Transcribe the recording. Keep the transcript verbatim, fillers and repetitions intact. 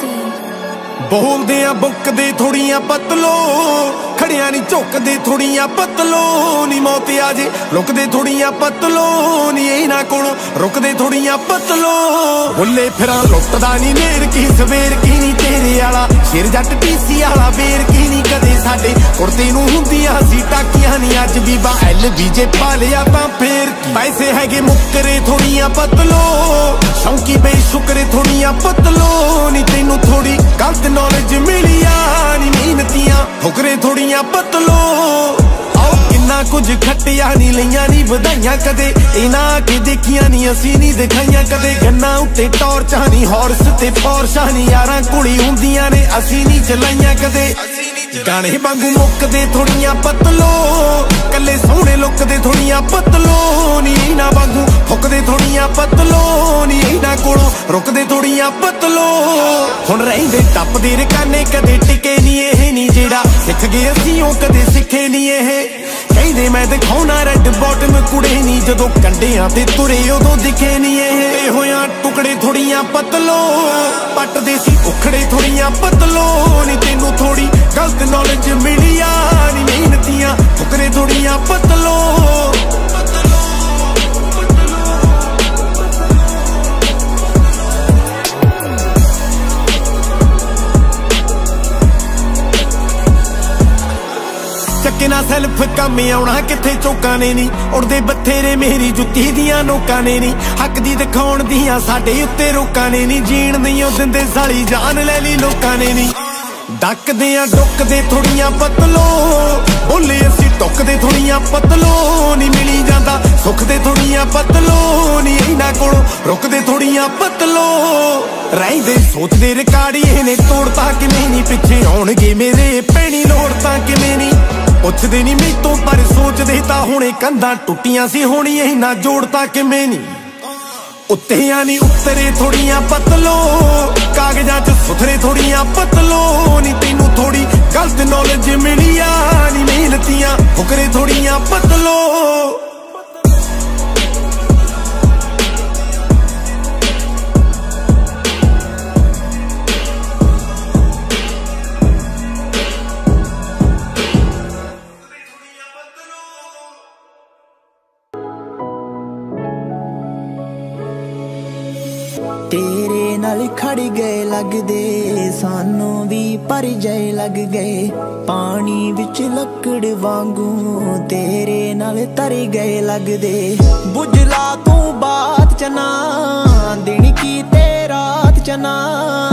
बोलदे आ बुकदे थोड़ियां पतलो, खड़िया नी झुकदे थोड़ियां पतलो नी मौत आजे लुकदे थोड़ियां पतलो नी इन्हां कोलों रुकदे थोड़ियां पतलो। बुल्ले फिरां लुटदा नी नेर की सवेर की नी तेरे आला शेर जट टीसी आला बेर की नी कदे साडे कुर्ते नूं हुंदियां सी टाकियां नी अज भी बा एल बीजे पा लिया तां फेर की। पैसे हैगे मुक्करे थोड़ियां पतलो, शौकी बेशुकरे थोड़ियां पतलो नी तैनूं थोड़ी गलत नॉलेज मिलिया नी मेहनतियां फुकरे थोड़ियां पतलो। आओ किन्ना कुछ खट्टिया नी लईयां नी वधाइयां कदे इन्हां के देखियां नी असीं नी दिखाइयां कदे। गन्ना उत्ते टॉर्चां नी हॉर्स ते पोर्शां नी यारां कुड़ी हुंदियां ने असीं नी चलाइयां कदे। गाने वांगू मुकदे थोड़ियां पतलो, कल्ले सोहणे लुकदे थोड़ियां पतलो नी इन्हां वांगू फुकदे थोड़ियां पतलो नी इन्हां कोलों रुकदे थोड़ियां पतलो। हुण रहिंदे टप्पदे रकाने कदे टिके नी एह नी जेड़ा सिख गए असीं ओ कदे सिखे नी एह। कहंदे मैं दिखाउणा रेड बॉटम कुड़े नी जदों कंडियां ते तुरे उदों दिखे नी एह। होया टुकड़े थोड़ियां पतलो, पटदे सी उखड़े थोड़ियां पतलो नी तैनूं थोड़ी गलत नॉलेज मिलिया नी मेहनतियां फुकरे थोड़ियां पतलो। चक्के ना सैल्फ कम आउणा किथे चौकां ने नी उड़दे बथेरे मेरी जुत्ती दियां नोकां ने नी हक दी दिखाउण दियां साडे उत्ते रोकां ने नी जीण नहीं दिंदे साली जान ले ली लोकां ने नी। डकदे आ डुकदे थोड़ियां पतलो, बोले असीं टुकदे थोड़ियां पतलो नी मिली जांदा सुख दे थोड़ियां पतलो नी इन्हां कोलों रुकदे थोड़ियां पतलो। रहिंदे सोचदे रिकार्ड इहने तोड़ता किवें नी पिछे आउणगे मेरे पैणी लोड़ तां किवें नी। पुछदे नी मैतों पर सोचदे तां हुणे कंधां टुट्टियां सी होणी इन्हां जोड़ता किवें नी। उत्ते आनी उत्तरे थोड़ियां पतलो, कागजां च सुथरे थोड़ियां पतलो नी तैनूं थोड़ी गलत नॉलेज मिलिया नी मेहनतियां फुकरे थोड़ियां पतलो। तेरे नाल खड़ गए लगदे सानू भी पर जाए लग गए पानी विच लकड़ वांगू तेरे नाल तर गए लगदे। बुझला तू बात चना दिन की ते रात चना